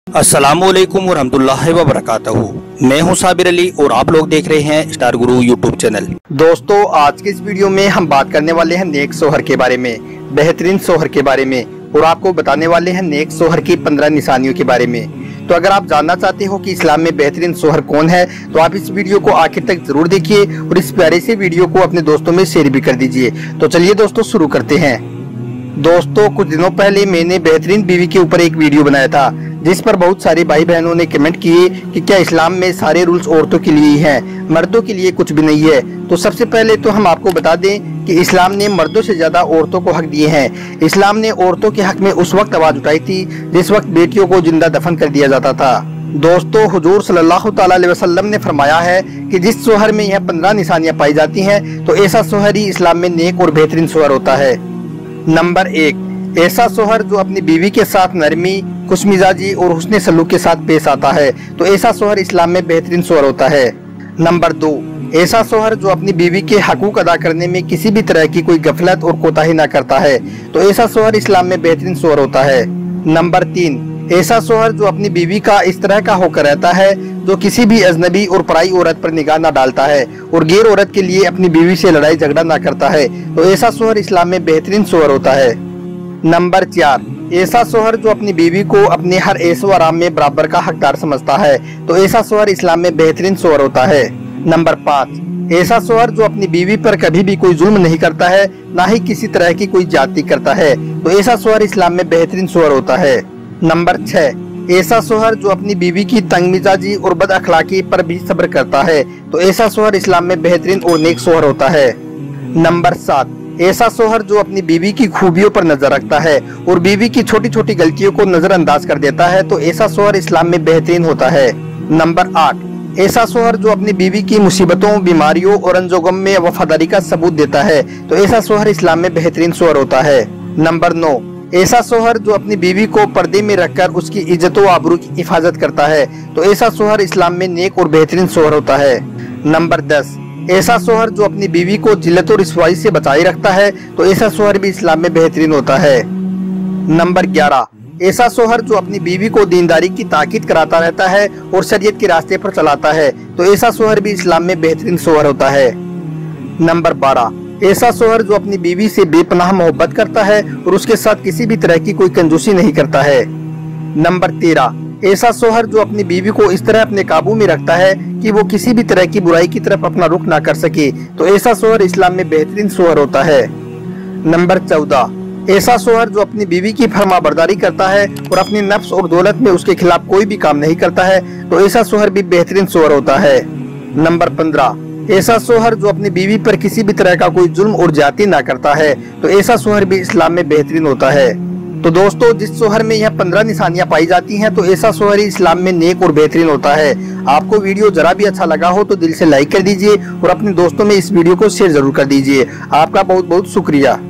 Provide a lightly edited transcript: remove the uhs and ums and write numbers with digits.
अस्सलामुअलैकुम वरहमतुल्लाहि वबरकातुहू। मैं हूं साबिर अली और आप लोग देख रहे हैं स्टार गुरु यूट्यूब चैनल। दोस्तों, आज के इस वीडियो में हम बात करने वाले हैं नेक सोहर के बारे में, बेहतरीन सोहर के बारे में, और आपको बताने वाले हैं नेक सोहर की 15 निशानियों के बारे में। तो अगर आप जानना चाहते हो कि इस्लाम में बेहतरीन सोहर कौन है तो आप इस वीडियो को आखिर तक जरूर देखिए और इस प्यारे से वीडियो को अपने दोस्तों में शेयर भी कर दीजिए। तो चलिए दोस्तों, शुरू करते हैं। दोस्तों, कुछ दिनों पहले मैंने बेहतरीन बीवी के ऊपर एक वीडियो बनाया था जिस पर बहुत सारे भाई बहनों ने कमेंट किए कि क्या इस्लाम में सारे रूल्स औरतों के लिए ही हैं, मर्दों के लिए कुछ भी नहीं है। तो सबसे पहले तो हम आपको बता दें कि इस्लाम ने मर्दों से ज्यादा औरतों को हक दिए हैं। इस्लाम ने औरतों के हक में उस वक्त आवाज उठाई थी जिस वक्त बेटियों को जिंदा दफन कर दिया जाता था। दोस्तों, हुजूर सल्लल्लाहु तआला अलैहि वसल्लम ने फरमाया है कि जिस सोहर में यह 15 निशानियां पाई जाती हैं तो ऐसा सोहर ही इस्लाम में नेक और बेहतरीन सोहर होता है। नंबर 1, ऐसा सोहर जो अपनी बीवी के साथ नरमी, खुशमिजाजी और हुस्न सलूक के साथ पेश आता है तो ऐसा सोहर इस्लाम में बेहतरीन सोहर होता है। नंबर 2, ऐसा सोहर जो अपनी बीवी के हकूक अदा करने में किसी भी तरह की कोई गफलत और कोताही न करता है तो ऐसा सोहर इस्लाम में बेहतरीन सोहर होता है। नंबर 3, ऐसा सोहर जो अपनी बीवी का इस तरह का होकर रहता है जो किसी भी अजनबी और पराई औरत पर निगाह न डालता है और गैर औरत के लिए अपनी बीवी से लड़ाई झगड़ा न करता है तो ऐसा सोहर इस्लाम में बेहतरीन सोहर होता है। नंबर 4, ऐसा सोहर जो अपनी बीवी को अपने हर ऐशो आराम में बराबर का हकदार समझता है तो ऐसा सोहर इस्लाम में बेहतरीन सोहर होता है। नंबर 5, ऐसा सोहर जो अपनी बीवी पर कभी भी कोई जुल्म नहीं करता है, ना ही किसी तरह की कोई ज्यादती करता है तो ऐसा सोहर इस्लाम में बेहतरीन सोहर होता है। नंबर 6, ऐसा सोहर जो अपनी बीवी की तंग मिजाजी और बद अखलाकी पर भी सब्र करता है तो ऐसा सोहर इस्लाम में बेहतरीन और नेक सोहर होता है। नंबर 7, ऐसा सोहर जो अपनी बीवी की खूबियों पर नजर रखता है और बीवी की छोटी छोटी गलतियों को नजरअंदाज कर देता है तो ऐसा सोहर इस्लाम में बेहतरीन होता है। नंबर 8, ऐसा सोहर जो अपनी बीवी की मुसीबतों, बीमारियों और अंजोगम में वफादारी का सबूत देता है तो ऐसा सोहर इस्लाम में बेहतरीन सोहर होता है। नंबर 9, ऐसा सोहर जो अपनी बीवी को पर्दे में रखकर उसकी इज्जत व आबरू की हिफाजत करता है तो ऐसा सोहर इस्लाम में नेक और बेहतरीन सोहर होता है। नंबर 10, ऐसा सोहर जो अपनी बीवी को जिल्लत और रिसवाई से बचाए रखता है तो ऐसा सोहर भी इस्लाम में बेहतरीन होता है। नंबर 11, ऐसा सोहर जो अपनी बीवी को दीनदारी की ताकीद कराता रहता है और शरीयत के रास्ते पर चलाता है तो ऐसा सोहर भी इस्लाम में बेहतरीन सोहर होता है। नंबर 12, ऐसा सोहर जो अपनी बीवी से बेपनाह मोहब्बत करता है और उसके साथ किसी भी तरह की कोई कंजूसी नहीं करता है। नंबर 13, ऐसा सोहर जो अपनी बीवी को इस तरह अपने काबू में रखता है कि वो किसी भी तरह की बुराई की तरफ अपना रुख ना कर सके तो ऐसा सोहर इस्लाम में बेहतरीन सोहर होता है। नंबर 14, ऐसा सोहर जो अपनी बीवी की फरमाबरदारी करता है और अपनी नफ्स और दौलत में उसके खिलाफ कोई भी काम नहीं करता है तो ऐसा सोहर भी बेहतरीन सोहर होता है। नंबर 15, ऐसा सोहर जो अपनी बीवी पर किसी भी तरह का कोई जुल्म और ज्यादती ना करता है तो ऐसा सोहर भी इस्लाम में बेहतरीन होता है। तो दोस्तों, जिस सोहर में यह 15 निशानियां पाई जाती हैं तो ऐसा सोहर ही इस्लाम में नेक और बेहतरीन होता है। आपको वीडियो जरा भी अच्छा लगा हो तो दिल से लाइक कर दीजिए और अपने दोस्तों में इस वीडियो को शेयर जरूर कर दीजिए। आपका बहुत बहुत शुक्रिया।